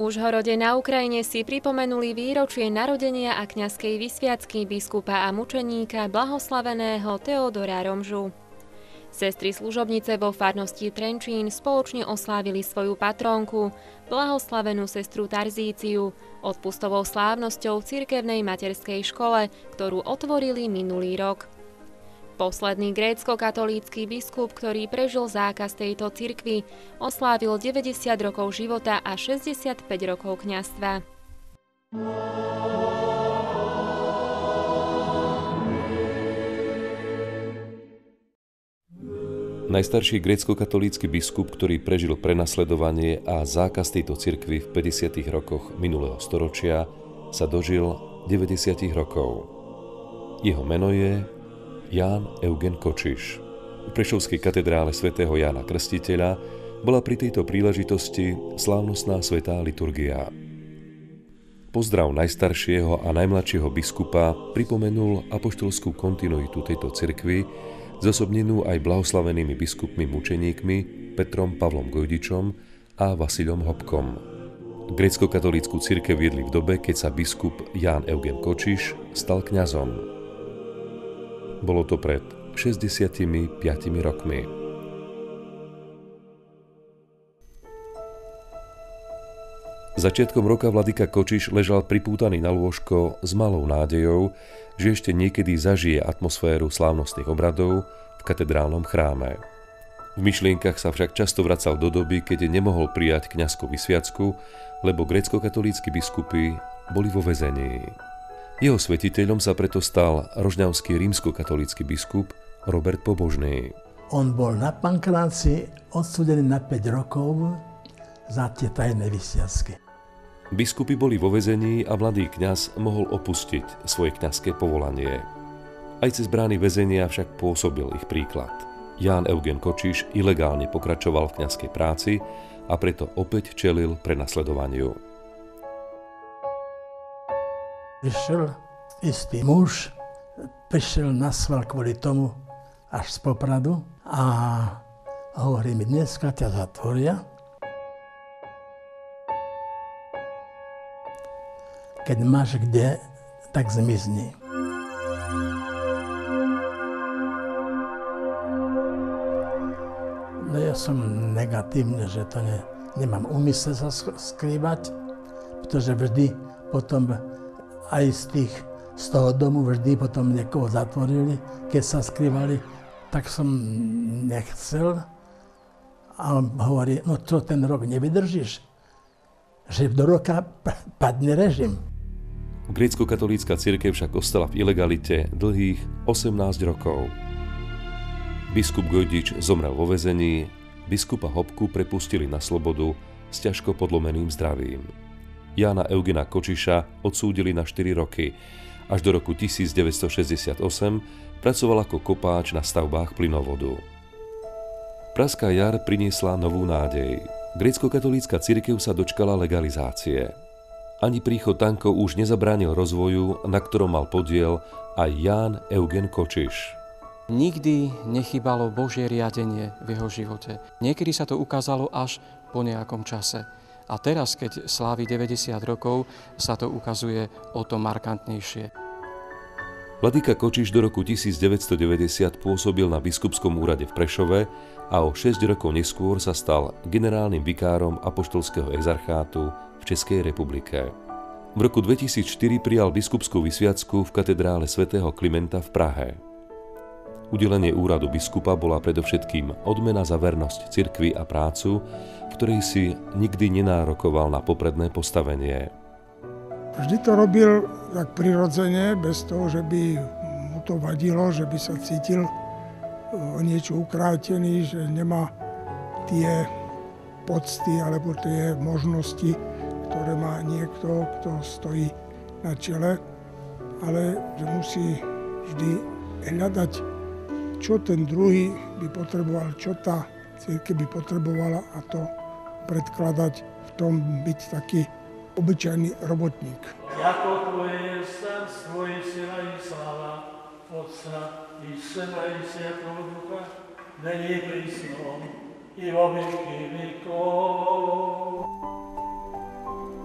Užhorode na Ukrajine si pripomenuli výročie narodenia a kňazskej vysviacky biskupa a mučeníka blahoslaveného Teodora Romžu. Sestry služobnice vo farnosti Trenčín spoločne oslávili svoju patrónku, blahoslavenú sestru Tarzíciu, odpustovou slávnosťou v cirkevnej materskej škole, ktorú otvorili minulý rok. Posledný grécko-katolícky biskup, ktorý prežil zákaz tejto cirkvi, oslávil 90 rokov života a 65 rokov kňazstva. Najstarší grécko-katolícky biskup, ktorý prežil prenasledovanie a zákaz tejto cirkvi v 50. rokoch minulého storočia, sa dožil 90 rokov. Jeho meno je Ján Eugen Kočiš. V prešovskej katedrále svätého Jána Krstiteľa bola pri tejto príležitosti slávnostná svätá liturgia. Pozdrav najstaršieho a najmladšieho biskupa pripomenul apoštolskú kontinuitu tejto cirkvi, zosobnenú aj blahoslavenými biskupmi mučeníkmi Petrom Pavlom Gojdičom a Vasilom Hopkom. Grécko-katolícku cirkev viedli v dobe, keď sa biskup Ján Eugen Kočiš stal kňazom. Bolo to pred 65 rokmi. Začiatkom roka vladyka Kočiš ležal pripútaný na lôžko s malou nádejou, že ešte niekedy zažije atmosféru slávnostných obradov v katedrálnom chráme. V myšlienkach sa však často vracal do doby, keď nemohol prijať kňazskú vysviacku, lebo grécko-katolícki biskupy boli vo väzení. Jeho svetiteľom sa preto stal rožňavský rímsko-katolícky biskup Robert Pobožný. On bol na pankráci odsúdený na 5 rokov za tie tajné vysviacky. Biskupy boli vo väzení a mladý kňaz mohol opustiť svoje kňazské povolanie. Aj cez brány väzenia však pôsobil ich príklad. Ján Eugen Kočiš ilegálne pokračoval v kňazskej práci a preto opäť čelil prenasledovaniu. Prišiel istý muž, prišiel na sval kvôli tomu až z Popradu a hovorí mi, dneska ťa zatvoria. Keď máš kde, tak zmizni. No ja som negatívne, že to nemám úmysel sa skrývať, pretože vždy potom aj z toho domu vždy potom niekoho zatvorili, keď sa skrývali, tak som nechcel. A hovorí, no čo, ten rok nevydržíš? Že do roka padne režim. Grécko-katolícka cirkev však ostala v ilegalite dlhých 18 rokov. Biskup Gojdič zomrel vo väzení, biskupa Hopku prepustili na slobodu s ťažko podlomeným zdravím. Jána Eugena Kočiša odsúdili na 4 roky. Až do roku 1968 pracoval ako kopáč na stavbách plynovodu. Pražská jar priniesla novú nádej. Grécko-katolícka cirkev sa dočkala legalizácie. Ani príchod tankov už nezabránil rozvoju, na ktorom mal podiel aj Ján Eugen Kočiš. Nikdy nechýbalo Božie riadenie v jeho živote. Niekedy sa to ukázalo až po nejakom čase. A teraz, keď slávi 90 rokov, sa to ukazuje o to markantnejšie. Vladyka Kočiš do roku 1990 pôsobil na biskupskom úrade v Prešove a o 6 rokov neskôr sa stal generálnym vikárom apoštolského exarchátu v Českej republike. V roku 2004 prijal biskupskú vysviacku v katedrále svätého Klimenta v Prahe. Udelenie úradu biskupa bola predovšetkým odmena za vernosť cirkvi a prácu, ktorej si nikdy nenárokoval na popredné postavenie. Vždy to robil tak prirodzene, bez toho, že by mu to vadilo, že by sa cítil o niečo ukrátený, že nemá tie pocty alebo tie možnosti, ktoré má niekto, kto stojí na čele, ale že musí vždy hľadať, čo ten druhý by potreboval, čo tá cirkev by potrebovala, a to predkladať, v tom byť taký obyčajný robotník. Jako Tvoje je carstvo i sila i sláva, Otca i Syna i Svätého Ducha, není prísnom i vo veky vekov.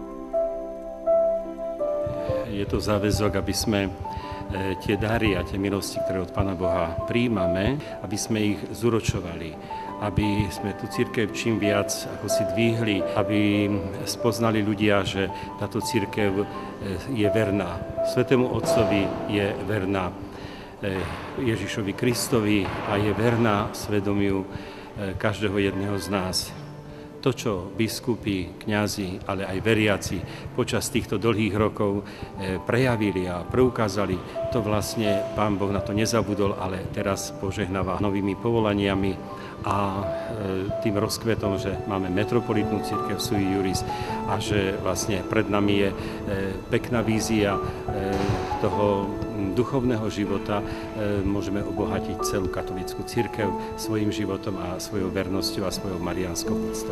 je to záväzok, aby sme tie dary a tie milosti, ktoré od Pána Boha prijímame, aby sme ich zúročovali, aby sme tú cirkev čím viac ako si dvihli, aby spoznali ľudia, že táto cirkev je verná Svätému Otcovi, je verná Ježišovi Kristovi a je verná svedomiu každého jedného z nás. To, čo biskupy, kňazi, ale aj veriaci počas týchto dlhých rokov prejavili a preukázali, to vlastne Pán Boh na to nezabudol, ale teraz požehnáva novými povolaniami a tým rozkvetom, že máme metropolitnú cirkev sui juris a že vlastne pred nami je pekná vízia toho duchovného života, môžeme obohatiť celú katolícku cirkev svojim životom a svojou vernosťou a svojou mariánskou úctou.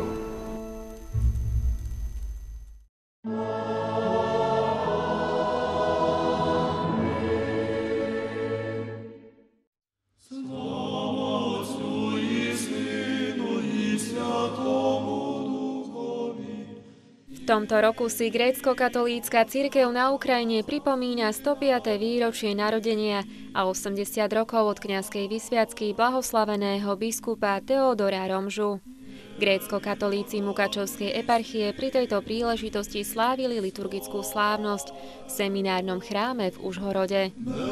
V tomto roku si grécko-katolícka cirkev na Ukrajine pripomína 105. výročie narodenia a 80 rokov od kňazskej vysviacky blahoslaveného biskupa Teodora Romžu. Grécko-katolíci Mukačevskej eparchie pri tejto príležitosti slávili liturgickú slávnosť v seminárnom chráme v Užhorode.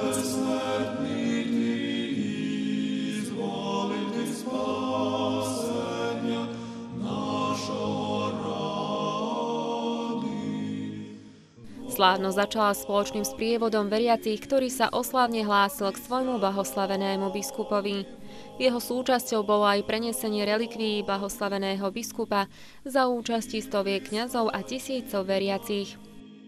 Slávnosť začala spoločným sprievodom veriacich, ktorý sa oslávne hlásil k svojmu blahoslavenému biskupovi. Jeho súčasťou bolo aj prenesenie relikvií blahoslaveného biskupa za účasti stoviek kňazov a tisícov veriacich.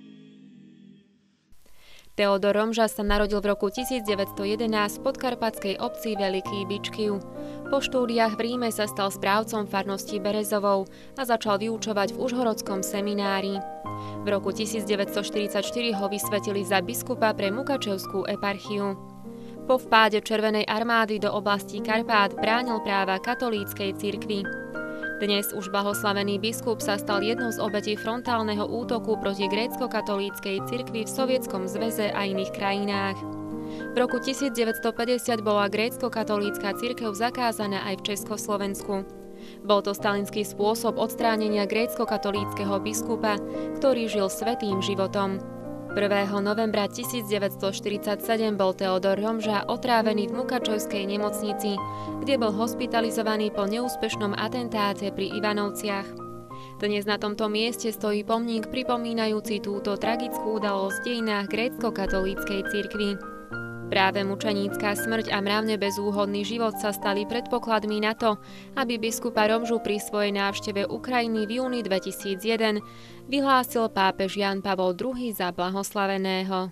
Teodor Romža sa narodil v roku 1911 v podkarpatskej obci Veľký Bičkyv. Po štúdiách v Ríme sa stal správcom farnosti Berezovou a začal vyučovať v Užhorodskom seminári. V roku 1944 ho vysvetili za biskupa pre Mukačevskú eparchiu. Po vpáde Červenej armády do oblasti Karpát bránil práva katolíckej cirkvi. Dnes už blahoslavený biskup sa stal jednou z obetí frontálneho útoku proti grécko-katolíckej cirkvi v Sovietskom zväze a iných krajinách. V roku 1950 bola grécko-katolícka cirkev zakázaná aj v Československu. Bol to stalinský spôsob odstránenia grécko-katolíckeho biskupa, ktorý žil svätým životom. 1. novembra 1947 bol Teodor Romža otrávený v Mukačevskej nemocnici, kde bol hospitalizovaný po neúspešnom atentáte pri Ivanovciach. Dnes na tomto mieste stojí pomník pripomínajúci túto tragickú udalosť v dejinách grécko-katolíckej cirkvi. Práve mučenícka smrť a mravne bezúhodný život sa stali predpokladmi na to, aby biskupa Romžu pri svojej návšteve Ukrajiny v júni 2001 vyhlásil pápež Ján Pavol II za blahoslaveného.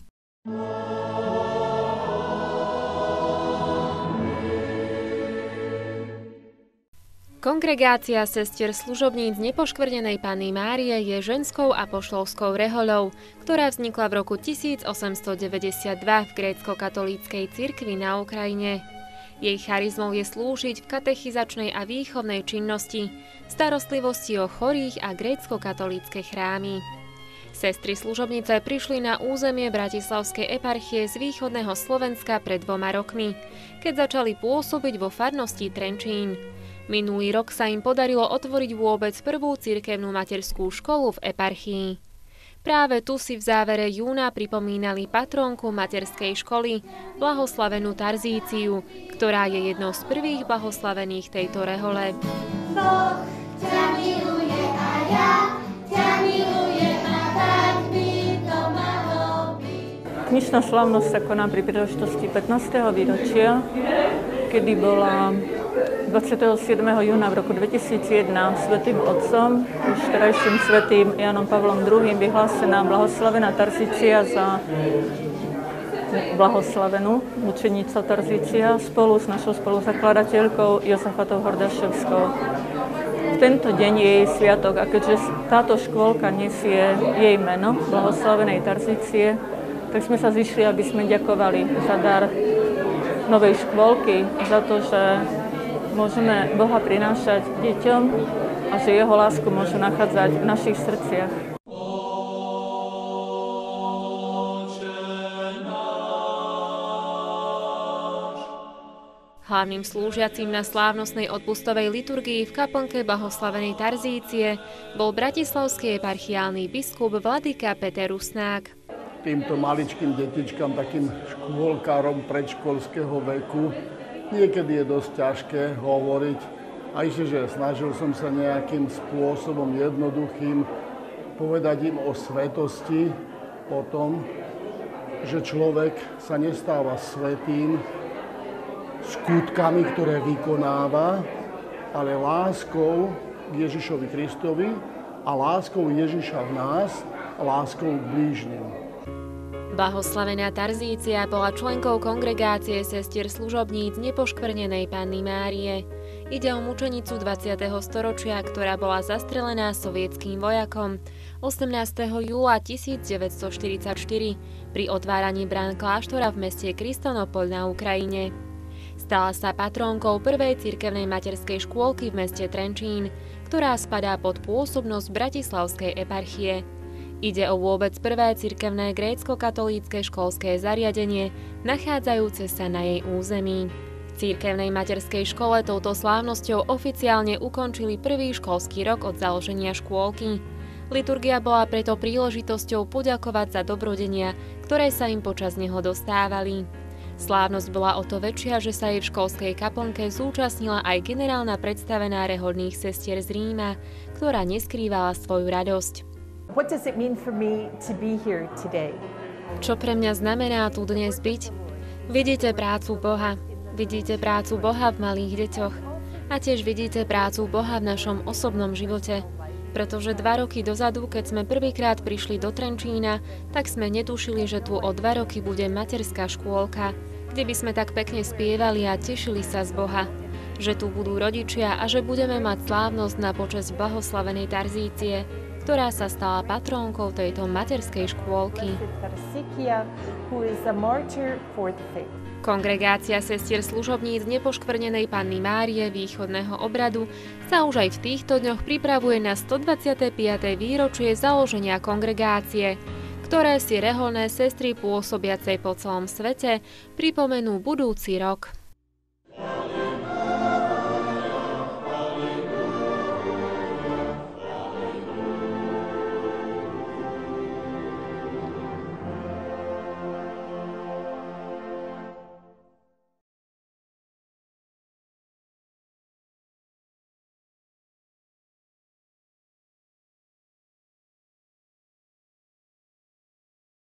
Kongregácia sestier služobníc Nepoškvrnenej Panny Márie je ženskou apoštolskou rehoľou, ktorá vznikla v roku 1892 v grécko-katolíckej cirkvi na Ukrajine. Jej charizmou je slúžiť v katechizačnej a výchovnej činnosti, starostlivosti o chorých a grécko-katolícke chrámy. Sestry služobnice prišli na územie Bratislavskej eparchie z východného Slovenska pred 2 rokmi, keď začali pôsobiť vo farnosti Trenčín. Minulý rok sa im podarilo otvoriť vôbec prvú cirkevnú materskú školu v eparchii. Práve tu si v závere júna pripomínali patrónku materskej školy, blahoslavenú Tarzíciu, ktorá je jednou z prvých blahoslavených tejto rehole. Boh ťa miluje a ja ťa milujem a tak by to malo byť. Knižná slávnosť sa koná pri príležitosti 15. výročia, kedy bola 27. júna v roku 2001 Svätým Otcom, už terajším Svätým Jánom Pavlom II vyhlásená blahoslavená Tarzícia za blahoslavenú mučenica Tarzícia spolu s našou spoluzakladateľkou Jozafatou Hordaševskou. V tento deň je jej sviatok a keďže táto škôlka nesie jej meno, blahoslavenej Tarzície, tak sme sa zišli, aby sme ďakovali za dar novej škôlky, za to, že môžeme Boha prinášať deťom a že jeho lásku môžu nachádzať v našich srdciach. Hlavným slúžiacim na slávnostnej odpustovej liturgii v kaplnke blahoslavenej Tarzície bol bratislavský eparchiálny biskup vladyka Peter Rusnák. Týmto maličkým detičkám, takým škôlkárom predškolského veku, niekedy je dosť ťažké hovoriť. A že snažil som sa nejakým spôsobom jednoduchým povedať im o svetosti, o tom, že človek sa nestáva svätým skutkami, ktoré vykonáva, ale láskou k Ježišovi Kristovi a láskou Ježiša v nás a láskou k blížnym. Blahoslavená Tarzícia bola členkou kongregácie sestier služobníc Nepoškvrnenej Panny Márie. Ide o mučenicu 20. storočia, ktorá bola zastrelená sovietským vojakom 18. júla 1944 pri otváraní brán kláštora v meste Kristonopol na Ukrajine. Stala sa patrónkou prvej cirkevnej materskej škôlky v meste Trenčín, ktorá spadá pod pôsobnosť Bratislavskej eparchie. Ide o vôbec prvé cirkevné grécko-katolícke školské zariadenie, nachádzajúce sa na jej území. V cirkevnej materskej škole touto slávnosťou oficiálne ukončili prvý školský rok od založenia škôlky. Liturgia bola preto príležitosťou poďakovať za dobrodenia, ktoré sa im počas neho dostávali. Slávnosť bola o to väčšia, že sa jej v školskej kaplnke zúčastnila aj generálna predstavená rehoľných sestier z Ríma, ktorá neskrývala svoju radosť. Čo pre mňa znamená tu dnes byť? Vidíte prácu Boha. Vidíte prácu Boha v malých deťoch. A tiež vidíte prácu Boha v našom osobnom živote. Pretože 2 roky dozadu, keď sme prvýkrát prišli do Trenčína, tak sme netušili, že tu o 2 roky bude materská škôlka, kde by sme tak pekne spievali a tešili sa z Boha. Že tu budú rodičia a že budeme mať slávnosť na počesť blahoslavenej Tarzície, ktorá sa stala patrónkou tejto materskej škôlky. Kongregácia sestier služobníc Nepoškvrnenej Panny Márie východného obradu sa už aj v týchto dňoch pripravuje na 125. výročie založenia kongregácie, ktoré si rehoľné sestry pôsobiacej po celom svete pripomenú budúci rok.